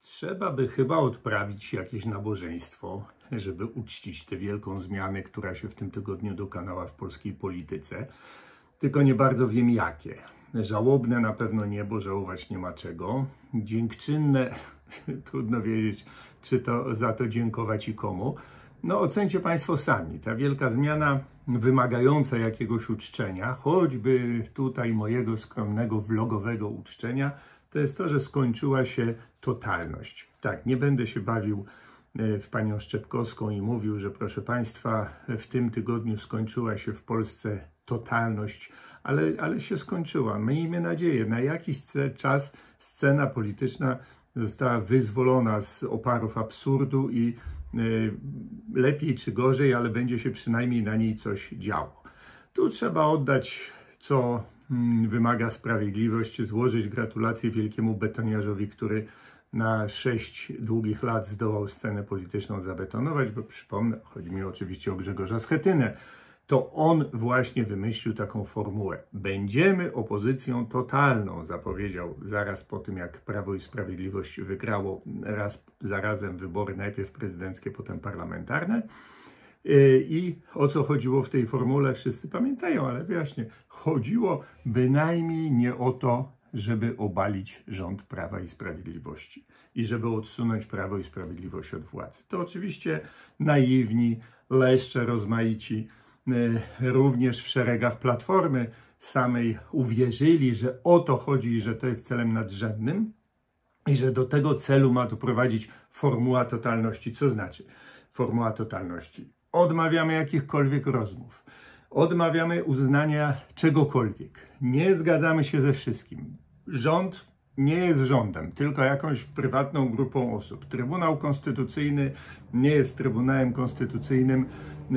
Trzeba by chyba odprawić jakieś nabożeństwo, żeby uczcić tę wielką zmianę, która się w tym tygodniu dokonała w polskiej polityce. Tylko nie bardzo wiem jakie. Żałobne na pewno nie, bo żałować nie ma czego. Dziękczynne, trudno wiedzieć, czy to za to dziękować i komu. No ocencie Państwo sami. Ta wielka zmiana wymagająca jakiegoś uczczenia, choćby tutaj mojego skromnego vlogowego uczczenia, to jest to, że skończyła się totalność. Tak, nie będę się bawił w panią Szczepkowską i mówił, że proszę Państwa, w tym tygodniu skończyła się w Polsce totalność, ale się skończyła. Miejmy nadzieję, na jakiś czas scena polityczna została wyzwolona z oparów absurdu i lepiej czy gorzej, ale będzie się przynajmniej na niej coś działo. Tu trzeba oddać, co wymaga sprawiedliwość, złożyć gratulacje wielkiemu betoniarzowi, który na 6 długich lat zdołał scenę polityczną zabetonować, bo przypomnę, chodzi mi oczywiście o Grzegorza Schetynę. To on właśnie wymyślił taką formułę. Będziemy opozycją totalną, zapowiedział zaraz po tym, jak Prawo i Sprawiedliwość wygrało raz za razem wybory, najpierw prezydenckie, potem parlamentarne. I o co chodziło w tej formule, wszyscy pamiętają, ale wyjaśnię. Chodziło bynajmniej nie o to, żeby obalić rząd Prawa i Sprawiedliwości i żeby odsunąć Prawo i Sprawiedliwość od władzy. To oczywiście naiwni, leszcze rozmaici, również w szeregach Platformy samej uwierzyli, że o to chodzi i że to jest celem nadrzędnym i że do tego celu ma doprowadzić formuła totalności. Co znaczy formuła totalności? Odmawiamy jakichkolwiek rozmów, odmawiamy uznania czegokolwiek, nie zgadzamy się ze wszystkim. Rząd nie jest rządem, tylko jakąś prywatną grupą osób. Trybunał Konstytucyjny nie jest Trybunałem Konstytucyjnym,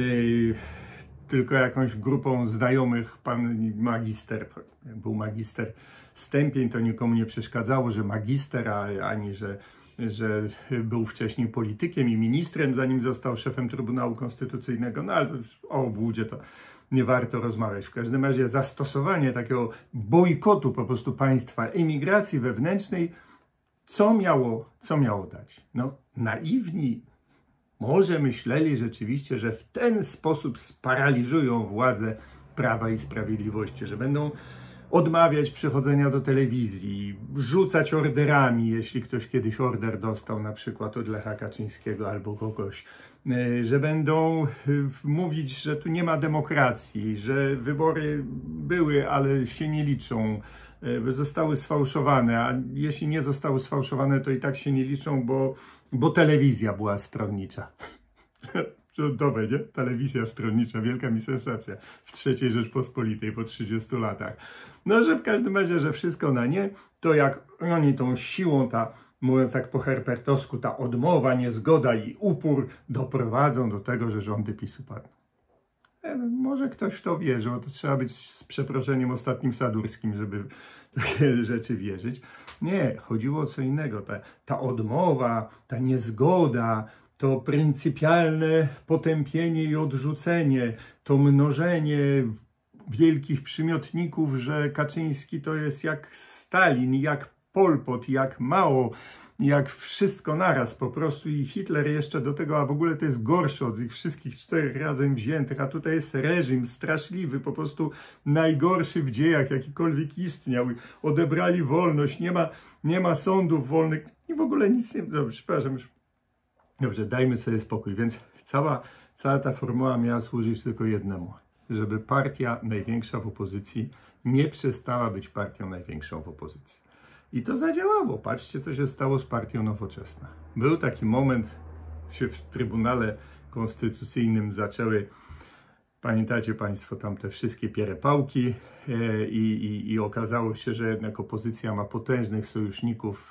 tylko jakąś grupą znajomych. Pan magister, jak był magister Stępień, to nikomu nie przeszkadzało, że magister, ani że był wcześniej politykiem i ministrem, zanim został szefem Trybunału Konstytucyjnego. No ale o obłudzie to nie warto rozmawiać. W każdym razie zastosowanie takiego bojkotu po prostu państwa, emigracji wewnętrznej, co miało dać? No naiwni może myśleli rzeczywiście, że w ten sposób sparaliżują władzę Prawa i Sprawiedliwości, że będą odmawiać przychodzenia do telewizji, rzucać orderami, jeśli ktoś kiedyś order dostał, na przykład od Lecha Kaczyńskiego albo kogoś, że będą mówić, że tu nie ma demokracji, że wybory były, ale się nie liczą, zostały sfałszowane, a jeśli nie zostały sfałszowane, to i tak się nie liczą, bo telewizja była stronnicza. Dobre, nie? Telewizja stronnicza, wielka mi sensacja w III Rzeczpospolitej po 30 latach. No, że w każdym razie, że wszystko na nie, to jak oni tą siłą, mówiąc tak po herpertowsku, ta odmowa, niezgoda i upór doprowadzą do tego, że rządy PiS-u padną. Może ktoś w to wierzy, bo to trzeba być z przeproszeniem ostatnim Sadurskim, żeby takie rzeczy wierzyć. Nie, chodziło o co innego. Ta odmowa, ta niezgoda, to pryncypialne potępienie i odrzucenie, to mnożenie wielkich przymiotników, że Kaczyński to jest jak Stalin, jak Pol Pot, jak Mao, jak wszystko naraz po prostu i Hitler jeszcze do tego, a w ogóle to jest gorszy od ich wszystkich 4 razem wziętych, a tutaj jest reżim straszliwy, po prostu najgorszy w dziejach, jakikolwiek istniał. Odebrali wolność, nie ma sądów wolnych i w ogóle nic nie... Dobrze, przepraszam już. Dobrze, dajmy sobie spokój, więc cała ta formuła miała służyć tylko jednemu, żeby partia największa w opozycji nie przestała być partią największą w opozycji. I to zadziałało. Patrzcie, co się stało z partią Nowoczesna. Był taki moment, się w Trybunale Konstytucyjnym zaczęły, pamiętacie Państwo, tam te wszystkie pierepałki i okazało się, że jednak opozycja ma potężnych sojuszników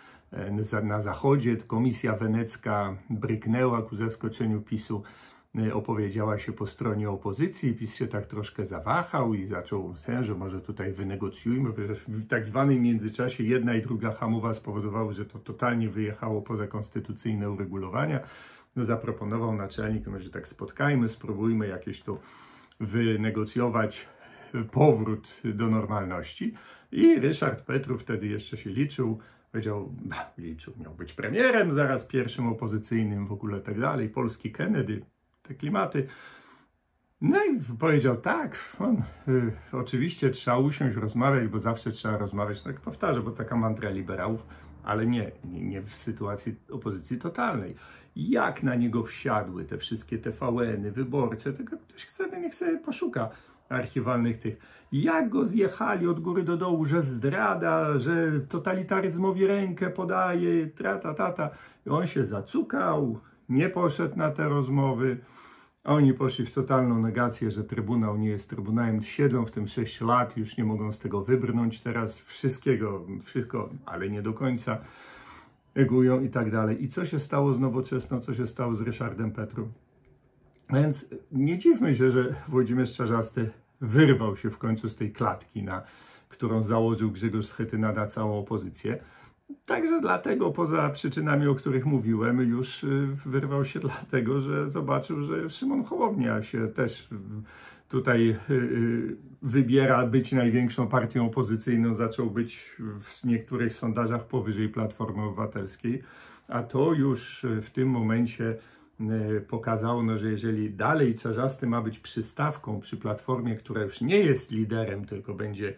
na Zachodzie. Komisja Wenecka bryknęła ku zaskoczeniu PiS-u, opowiedziała się po stronie opozycji. PiS się tak troszkę zawahał i zaczął, że może tutaj wynegocjujmy. W tak zwanym międzyczasie jedna i druga hamowa spowodowały, że to totalnie wyjechało poza konstytucyjne uregulowania. No, zaproponował naczelnik, że tak spotkajmy, spróbujmy jakieś tu wynegocjować powrót do normalności. I Ryszard Petru wtedy jeszcze się liczył, Powiedział, liczył, miał być premierem, zaraz pierwszym opozycyjnym w ogóle tak dalej, polski Kennedy, te klimaty. No i powiedział tak, oczywiście trzeba usiąść, rozmawiać, bo zawsze trzeba rozmawiać, tak powtarzam, bo taka mantra liberałów, ale nie w sytuacji opozycji totalnej. Jak na niego wsiadły te wszystkie TVN-y, wyborcze, tego ktoś chce, niech sobie poszuka archiwalnych tych. Jak go zjechali od góry do dołu, że zdrada, że totalitaryzmowi rękę podaje, tata. I on się zacukał, nie poszedł na te rozmowy. Oni poszli w totalną negację, że Trybunał nie jest Trybunałem. Siedzą w tym 6 lat, już nie mogą z tego wybrnąć teraz. Wszystko, ale nie do końca. Egują i tak dalej. I co się stało z Nowoczesną, co się stało z Ryszardem Petru? Więc nie dziwmy się, że Włodzimierz Czarzasty wyrwał się w końcu z tej klatki, na którą założył Grzegorz Schetyna na całą opozycję. Także dlatego, poza przyczynami, o których mówiłem, już wyrwał się dlatego, że zobaczył, że Szymon Hołownia się też tutaj wybiera być największą partią opozycyjną, zaczął być w niektórych sondażach powyżej Platformy Obywatelskiej, a to już w tym momencie pokazało, no, że jeżeli dalej Czarzasty ma być przystawką przy Platformie, która już nie jest liderem, tylko będzie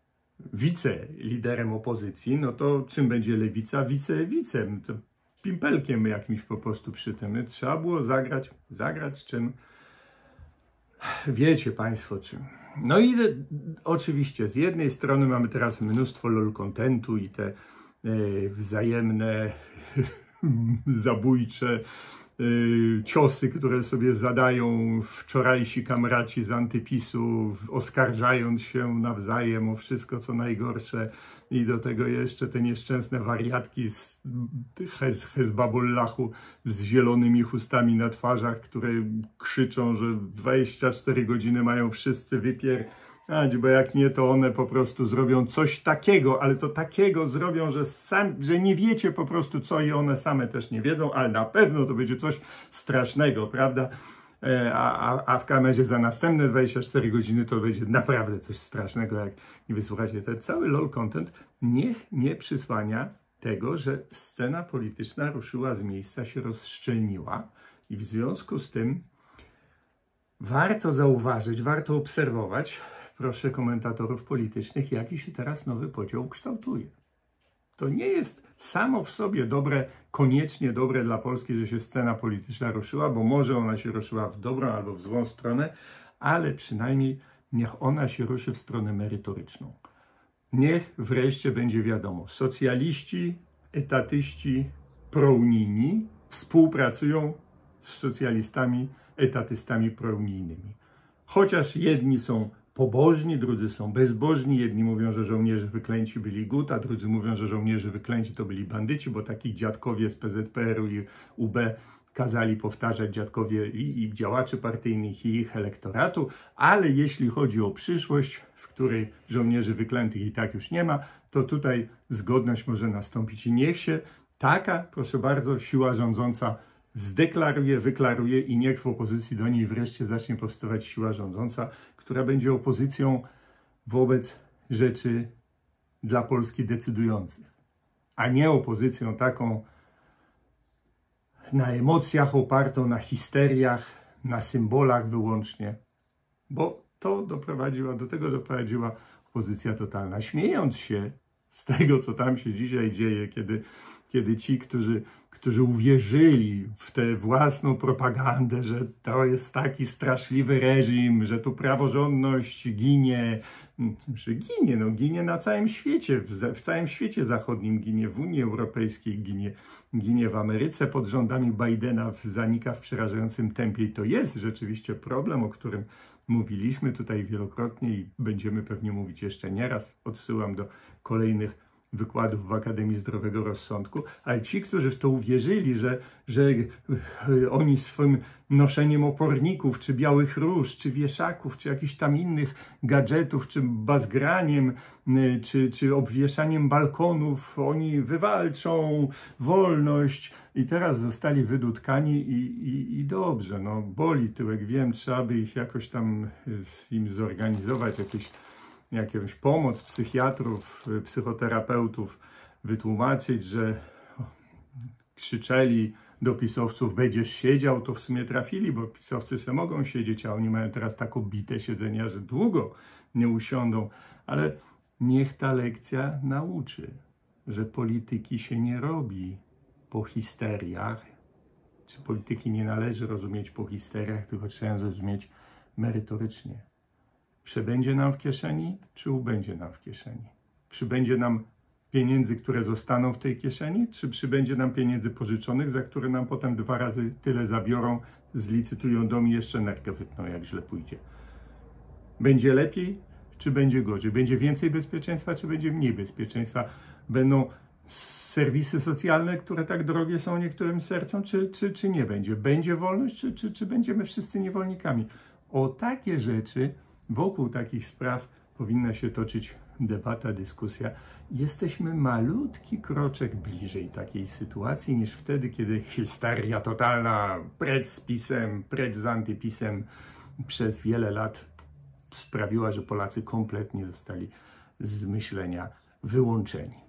wiceliderem opozycji, no to czym będzie Lewica? Wicem, to pimpelkiem jakimś po prostu przy tym. Trzeba było zagrać czym? Wiecie Państwo czym. No i oczywiście z jednej strony mamy teraz mnóstwo lol-contentu i te wzajemne zabójcze ciosy, które sobie zadają wczorajsi kamraci z antypisu, oskarżając się nawzajem o wszystko, co najgorsze, i do tego jeszcze te nieszczęsne wariatki z Hezbollahu z zielonymi chustami na twarzach, które krzyczą, że 24 godziny mają wszyscy bo jak nie, to one po prostu zrobią coś takiego, ale to takiego zrobią, że nie wiecie po prostu co, i one same też nie wiedzą, ale na pewno to będzie coś strasznego, prawda? A w kamerze za następne 24 godziny to będzie naprawdę coś strasznego, jak nie wysłuchacie. Ten cały LOL content niech nie przysłania tego, że scena polityczna ruszyła z miejsca, się rozszczelniła, i w związku z tym warto zauważyć, warto obserwować, proszę komentatorów politycznych, jaki się teraz nowy podział kształtuje. To nie jest samo w sobie dobre, koniecznie dobre dla Polski, że się scena polityczna ruszyła, bo może ona się ruszyła w dobrą albo w złą stronę, ale przynajmniej niech ona się ruszy w stronę merytoryczną. Niech wreszcie będzie wiadomo, socjaliści, etatyści, prounijni współpracują z socjalistami, etatystami prounijnymi. Chociaż jedni są pobożni, drudzy są bezbożni. Jedni mówią, że żołnierze wyklęci byli gut, a drudzy mówią, że żołnierze wyklęci to byli bandyci, bo takich dziadkowie z PZPR-u i UB kazali powtarzać, dziadkowie i działaczy partyjnych, i ich elektoratu. Ale jeśli chodzi o przyszłość, w której żołnierzy wyklętych i tak już nie ma, to tutaj zgodność może nastąpić. I niech się taka, proszę bardzo, siła rządząca zdeklaruje, wyklaruje, i niech w opozycji do niej wreszcie zacznie powstawać siła rządząca, która będzie opozycją wobec rzeczy dla Polski decydujących, a nie opozycją taką na emocjach opartą, na histeriach, na symbolach wyłącznie, bo to do tego doprowadziła opozycja totalna. Śmiejąc się z tego, co tam się dzisiaj dzieje, kiedy ci, którzy uwierzyli w tę własną propagandę, że to jest taki straszliwy reżim, że tu praworządność ginie, ginie na całym świecie, w całym świecie zachodnim ginie, w Unii Europejskiej ginie w Ameryce pod rządami Bidena, zanika w przerażającym tempie, i to jest rzeczywiście problem, o którym mówiliśmy tutaj wielokrotnie i będziemy pewnie mówić jeszcze nieraz. Odsyłam do kolejnych wykładów w Akademii Zdrowego Rozsądku, ale ci, którzy w to uwierzyli, że oni swoim noszeniem oporników, czy białych róż, czy wieszaków, czy jakichś tam innych gadżetów, czy bazgraniem, czy obwieszaniem balkonów, oni wywalczą wolność, i teraz zostali wydudkani i dobrze, no boli tyłek, wiem, trzeba by ich jakoś tam im zorganizować, jakąś pomoc psychiatrów, psychoterapeutów, wytłumaczyć, że krzyczeli do pisowców, będziesz siedział, to w sumie trafili, bo pisowcy se mogą siedzieć, a oni mają teraz tak obite siedzenia, że długo nie usiądą. Ale niech ta lekcja nauczy, że polityki się nie robi po histeriach, czy polityki nie należy rozumieć po histeriach, tylko trzeba zrozumieć merytorycznie. Przybędzie nam w kieszeni, czy ubędzie nam w kieszeni? Przybędzie nam pieniędzy, które zostaną w tej kieszeni, czy przybędzie nam pieniędzy pożyczonych, za które nam potem 2 razy tyle zabiorą, zlicytują dom i jeszcze nerkę wytną, jak źle pójdzie? Będzie lepiej, czy będzie gorzej? Będzie więcej bezpieczeństwa, czy będzie mniej bezpieczeństwa? Będą serwisy socjalne, które tak drogie są niektórym sercom, czy nie będzie? Będzie wolność, czy będziemy wszyscy niewolnikami? O takie rzeczy, wokół takich spraw powinna się toczyć debata, dyskusja. Jesteśmy malutki kroczek bliżej takiej sytuacji niż wtedy, kiedy histeria totalna, precz z PiS-em, precz z antypisem przez wiele lat sprawiła, że Polacy kompletnie zostali z myślenia wyłączeni.